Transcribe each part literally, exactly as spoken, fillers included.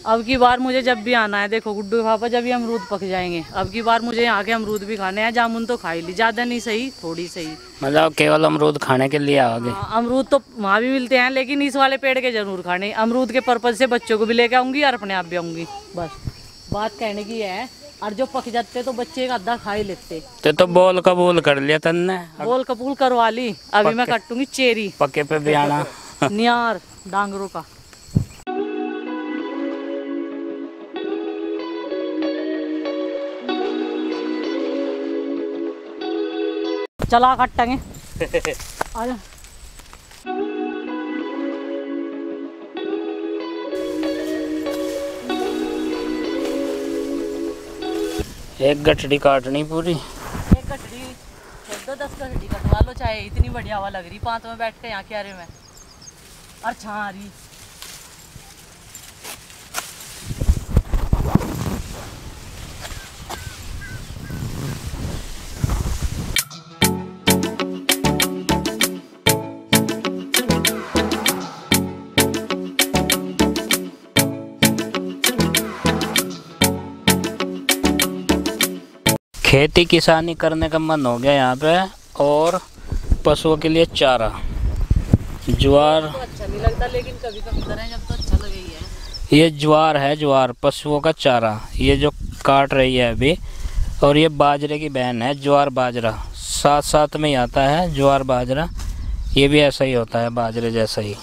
अब की बार मुझे जब भी आना है, देखो गुड्डू के पापा जब भी अमरूद पक जाएंगे, अब की बार मुझे यहाँ के अमरूद भी खाने हैं। जामुन तो खा ही ली, ज्यादा नहीं सही, थोड़ी सही। मतलब केवल अमरूद खाने के लिए आओगे? हाँ, अमरूद तो वहाँ भी मिलते हैं, लेकिन इस वाले पेड़ के जरूर खाने। अमरूद के पर्पज से बच्चों को भी लेके आऊंगी और अपने आप भी आऊंगी। बस बात कहने की है। और जो पक जाते तो बच्चे का आधा खा ही लेते। तो तो बोल कबूल कर लिया तन्ने? बोल कबूल करवा ली। अभी मैं काटूंगी चेरी। पक्के पे भी आना। नियार डांगरों का चला काटेंगे। आजा। एक गठड़ी काटनी पूरी। एक गठड़ी दो दस गठड़ी कटवा लो, चाहे इतनी बढ़िया हवा लग रही पांच में बैठ के यहाँ के आरे में। अच्छा आ रही खेती किसानी करने का मन हो गया यहाँ पे, और पशुओं के लिए चारा ज्वार। तो अच्छा नहीं लगता, लेकिन कभी कभी करें जब तो अच्छा लगे ही है। ये ज्वार है, ज्वार पशुओं का चारा, ये जो काट रही है अभी। और ये बाजरे की बहन है, ज्वार बाजरा साथ साथ में ही आता है। ज्वार बाजरा ये भी ऐसा ही होता है, बाजरे जैसा ही।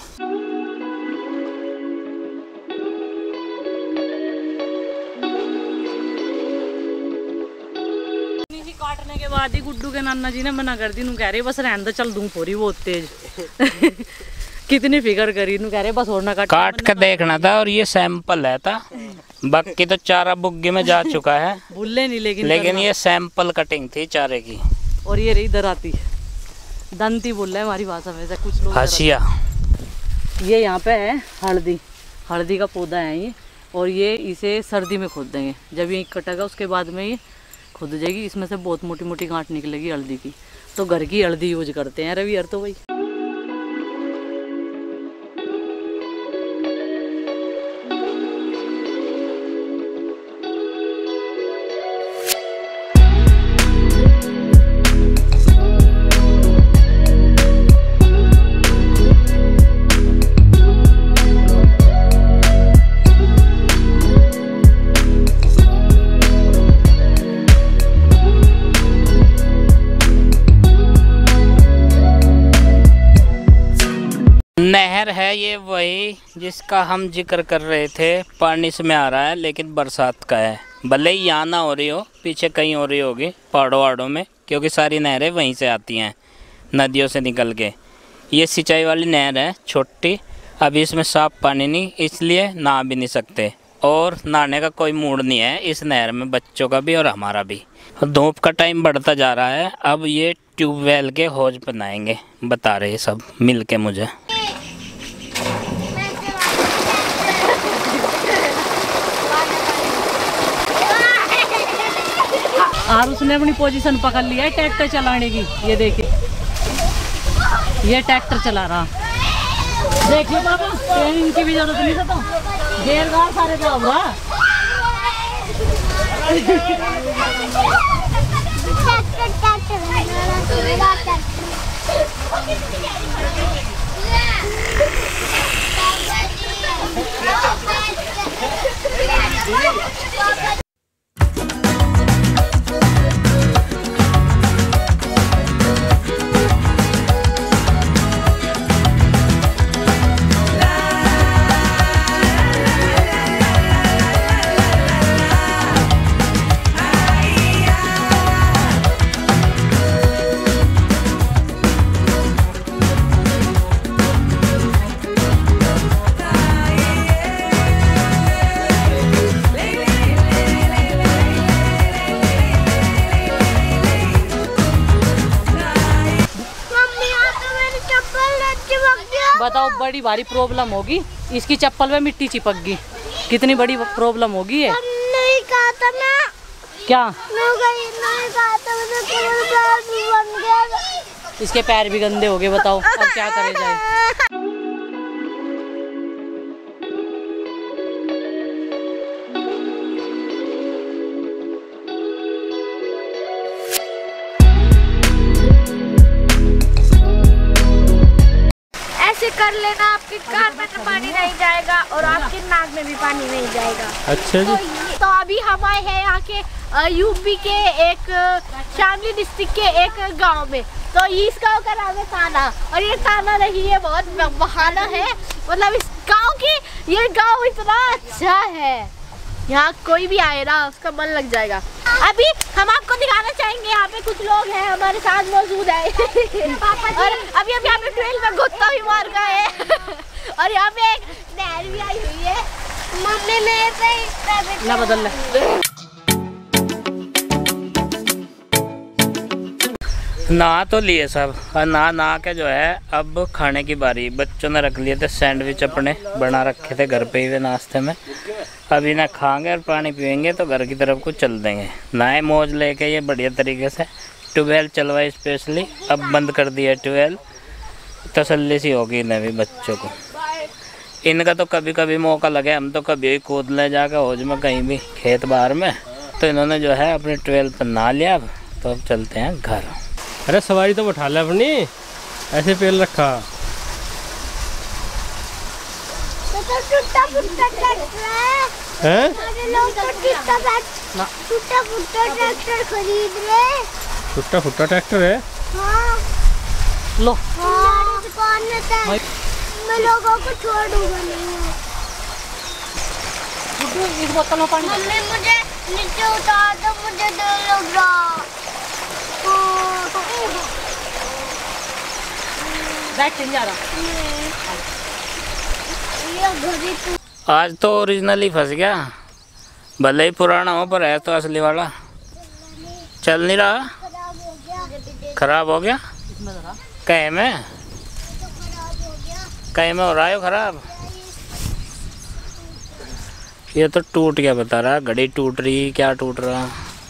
काटने के बाद ही गुड्डू के नाना जी ने मना कर दी। नू कह रहे बस रहने दो, चल दूं पूरी बहुत तेज। कितनी फिक्र करी, नू कह रहे बस और ना काट। काट के देखना था, और ये सैंपल है था। बाकी तो चारा बुग्गी में जा चुका है। भूले नहीं, लेकिन लेकिन ये सैंपल कटिंग थी चारे की। और ये रही दराती दंती बोल रहा है हमारी भाषा में से कुछ लोग। हसिया। ये यहाँ पे है हल्दी, हल्दी का पौधा है ये। और ये इसे सर्दी में खोद देंगे। जब ये कटेगा उसके बाद में ये खुद जाएगी। इसमें से बहुत मोटी मोटी गांठ निकलेगी हल्दी की। तो घर की हल्दी यूज करते हैं रवि यार। तो भाई नहर है ये वही जिसका हम जिक्र कर रहे थे। पानी इसमें आ रहा है, लेकिन बरसात का है। भले ही यहाँ ना हो रही हो, पीछे कहीं हो रही होगी पहाड़ों वहाड़ों में, क्योंकि सारी नहरें वहीं से आती हैं, नदियों से निकल के। ये सिंचाई वाली नहर है छोटी। अभी इसमें साफ पानी नहीं, इसलिए नहा भी नहीं सकते। और नहाने का कोई मूड नहीं है इस नहर में, बच्चों का भी और हमारा भी। धूप का टाइम बढ़ता जा रहा है, अब ये ट्यूबवेल के हौज बनाएंगे, बता रहे सब मिल के मुझे। और उसने अपनी पोजीशन पकड़ लिया है ट्रैक्टर चलाने की। ये देखिए, ये ट्रैक्टर चला रहा। देखिए बाबा, ट्रेनिंग की भी जरूरत नहीं था, तो घेरदार सारे पे अब रहा। बताओ, बड़ी भारी प्रॉब्लम होगी। इसकी चप्पल में मिट्टी चिपक गई, कितनी बड़ी प्रॉब्लम होगी ये। नहीं कहा था मैं। क्या? नहीं कहा था, मुझे पैर भी बन गया। इसके पैर भी गंदे हो गए, बताओ अब क्या करे जाए। ना आपके कान में तो पानी नहीं जाएगा और आपके नाक में भी पानी नहीं जाएगा। अच्छा जी। तो, तो अभी हम आए हैं यहाँ के यूपी के एक शामली डिस्ट्रिक्ट के एक गांव में। तो इस गांव का नाम है ताना, और ये ताना नहीं है, बहुत बहाना है। मतलब इस गांव की ये गांव इतना अच्छा है, यहाँ कोई भी आए ना उसका मन लग जाएगा। अभी हम आपको दिखाना चाहेंगे, यहाँ पे कुछ लोग हैं हमारे साथ मौजूद है। और अभी अभी यहाँ पे ट्रेल में गुत्ता भी मार गया है। और यहाँ पे एक नहर भी आई हुई है। मम्मी मेरे पे ना बदल ले। नहा तो लिए सब, और नहा नहा के जो है अब खाने की बारी। बच्चों ने रख लिए थे सैंडविच, अपने बना रखे थे घर पे ही वे नाश्ते में। अभी ना खाएंगे और पानी पियेंगे तो घर की तरफ को चल देंगे। नए मौज लेके ये बढ़िया तरीके से ट्वेल्व चलवाई स्पेशली, अब बंद कर दिया ट्वेल्व। तसल्ली सी होगी इन्हें भी बच्चों को। इनका तो कभी कभी मौका लगे हम तो कभी कूद ले जाकर हौज में कहीं भी खेत बाहर में। तो इन्होंने जो है अपने ट्वेल्व पर नहा लिया, अब तो अब चलते हैं घर। अरे सवारी तो उठा ले अपनी, ऐसे पेल रखा। तो टूटा फूटा ट्रैक्टर है। हैं? सारे लोग तो टूटा टूटा फूटा ट्रैक्टर खरीद रहे। टूटा फूटा ट्रैक्टर है। हाँ लो हाँ। दुकान में था, मैं लोगों को छोड़ दूंगा नहीं। इस बोतल में पानी। मम्मी मुझे नीचे उतार दो, मुझे डर लग रहा। बैठ जा रहा। आज तो ओरिजिनली फंस गया, भले ही पुराना हो पर है तो असली वाला। चल नहीं रहा, खराब हो गया। कहीं में कहीं में हो रहा है खराब। ये तो टूट गया बता रहा, घड़ी टूट रही, क्या टूट रहा,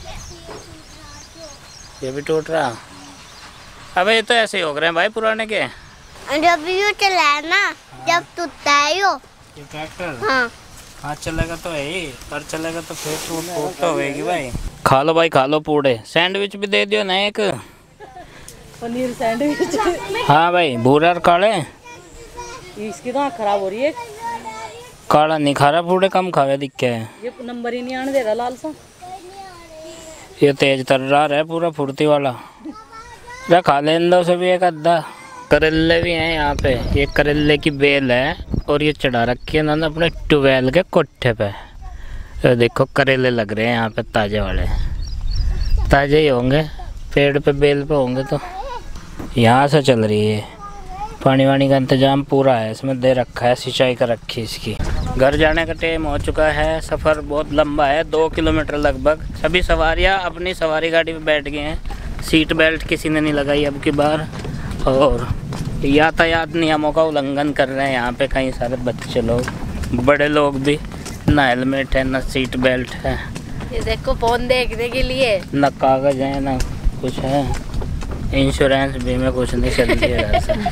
ये भी टूट रहा। अबे ये तो ऐसे ही हो गए हैं भाई पुराने के। जब यू चला है ना, जब टूटता है यो ये ट्रैक्टर। हाँ हाँ चलेगा तो है ही, पर चलेगा तो फिर टूट फूट तो होगी भाई। खा लो भाई खा लो पूड़े। सैंडविच भी दे दियो ना एक, पनीर सैंडविच। हाँ भाई भूरा और काले। इसकी तो आँख खराब हो रही है। काला नहीं खा रहा, पूड़े कम खावे दिख के। ये नंबर ही नहीं आने दे रहा लाल सा। ये तेज तर्रार है पूरा फुर्ती वाला। क्या खा लें दो से भी एक अद्धा। करेले भी हैं यहाँ पे, ये करेले की बेल है और ये चढ़ा रखी है उन्होंने अपने ट्वेल्व के कोठे पे। तो देखो करेले लग रहे हैं यहाँ पे ताज़े वाले, ताज़े ही होंगे, पेड़ पे बेल पे होंगे। तो यहाँ से चल रही है, पानी वानी का इंतज़ाम पूरा है इसमें, दे रखा है, सिंचाई कर रखी इसकी। घर जाने का टाइम हो चुका है, सफ़र बहुत लंबा है, दो किलोमीटर लगभग। सभी सवारियाँ अपनी सवारी गाड़ी में बैठ गए हैं, सीट बेल्ट किसी ने नहीं लगाई अब की बार। और यातायात नियमों का उल्लंघन कर रहे हैं यहाँ पे कई सारे बच्चे लोग, बड़े लोग भी। ना हेलमेट है, ना सीट बेल्ट है, ये देखो फोन देखने के लिए, ना कागज़ है, ना कुछ है, इंश्योरेंस बीमे कुछ नहीं। चल दिया घर से,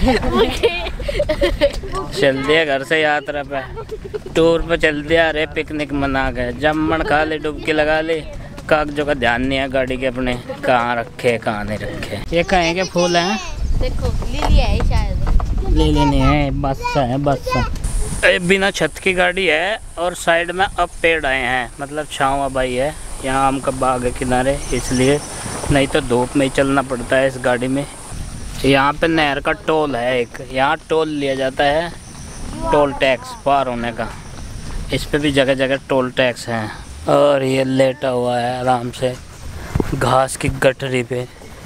चल दिया घर से यात्रा पे, टूर पे चल दिया। अरे पिकनिक मना गए, जमन खा ले, डुबकी लगा ले, कागजों का ध्यान नहीं है गाड़ी के अपने, कहाँ रखे कहाँ नहीं रखे। ये कहें के फूल हैं, देखो लिली है शायद, लिली नहीं है, बस्सा है बस्सा। बिना छत की गाड़ी है और साइड में अब पेड़ आए हैं, मतलब छाँव अब आई है। यहाँ आम का बाग है किनारे, इसलिए, नहीं तो धूप में ही चलना पड़ता है इस गाड़ी में। यहाँ पे नहर का टोल है एक, यहाँ टोल लिया जाता है, टोल टैक्स पार होने का। इस पे भी जगह जगह टोल टैक्स हैं। और ये लेटा हुआ है आराम से घास की गठरी पे।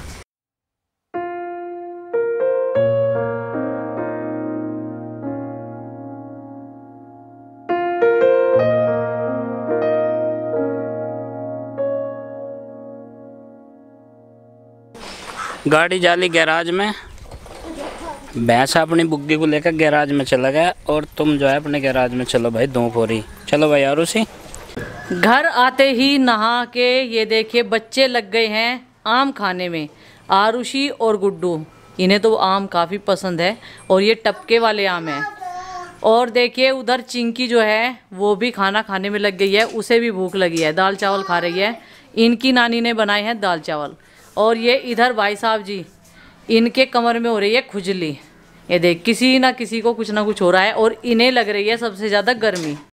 गाड़ी जाली गैराज में, भैंसा अपनी बुग्गी को लेकर गैराज में चला गया और तुम जो है अपने गैराज में चलो भाई, धूप हो रही। चलो भाई आरुषि। घर आते ही नहा के ये देखिए बच्चे लग गए हैं आम खाने में। आरुषि और गुड्डू, इन्हें तो आम काफ़ी पसंद है और ये टपके वाले आम हैं। और देखिए उधर चिंकी जो है वो भी खाना खाने में लग गई है, उसे भी भूख लगी है, दाल चावल खा रही है। इनकी नानी ने बनाए हैं दाल चावल। और ये इधर भाई साहब जी, इनके कमर में हो रही है खुजली, ये देख, किसी ना किसी को कुछ ना कुछ हो रहा है और इन्हें लग रही है सबसे ज्यादा गर्मी।